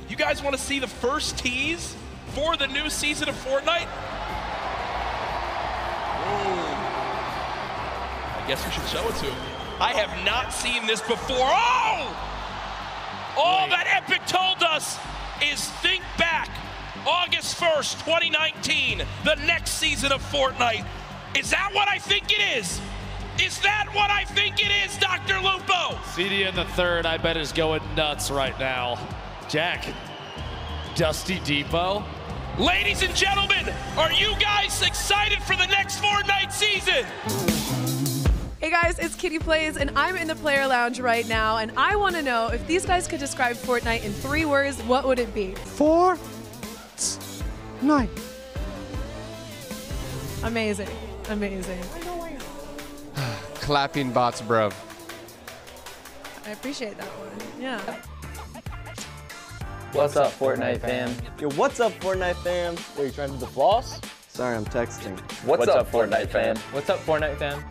You guys want to see the first tease for the new season of Fortnite? Ooh. I guess we should show it to him. I have not seen this before. Oh! All that Epic told us is think back. August 1st, 2019, the next season of Fortnite. Is that what I think it is? Is that what I think it is, Dr. Lupo? CD in the third, I bet, is going nuts right now. Jack, Dusty Depot. Ladies and gentlemen, are you guys excited for the next Fortnite season? Hey guys, it's Kitty Plays, and I'm in the player lounge right now, and I want to know if these guys could describe Fortnite in 3 words, what would it be? Fortnite. Amazing, amazing. Clapping bots, bro. I appreciate that one, yeah. What's up, Fortnite fam? Yo, what's up, Fortnite fam? Are you trying to do the floss? Sorry, I'm texting. What's up, Fortnite fam? What's up, Fortnite fam?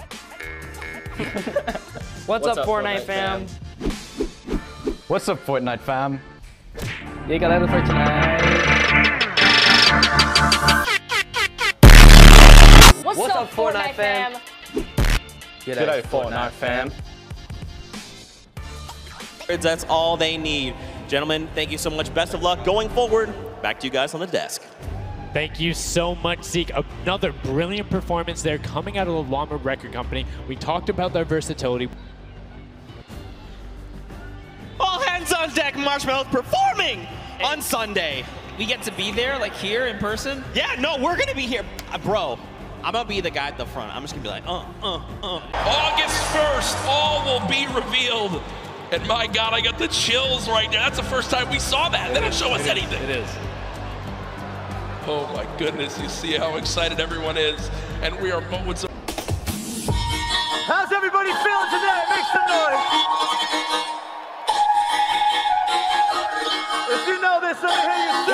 What's up, Fortnite fam? What's up, Fortnite fam? You got it for tonight. What's up, Fortnite fam? G'day, Fortnite fam. That's all they need. Gentlemen, thank you so much. Best of luck going forward. Back to you guys on the desk. Thank you so much, Zeke. Another brilliant performance there coming out of the Llama Record Company. We talked about their versatility. All hands on deck, Marshmallows performing on Sunday. We get to be there, like here in person? Yeah, no, we're gonna be here. Bro, I'm gonna be the guy at the front. I'm just gonna be like, August 1st, all will be revealed. And my God, I got the chills right now. That's the first time we saw that. They didn't show us anything. It is. Oh my goodness, you see how excited everyone is. And we are moments of... How's everybody feeling tonight? Make some noise. If you know this, let me hear you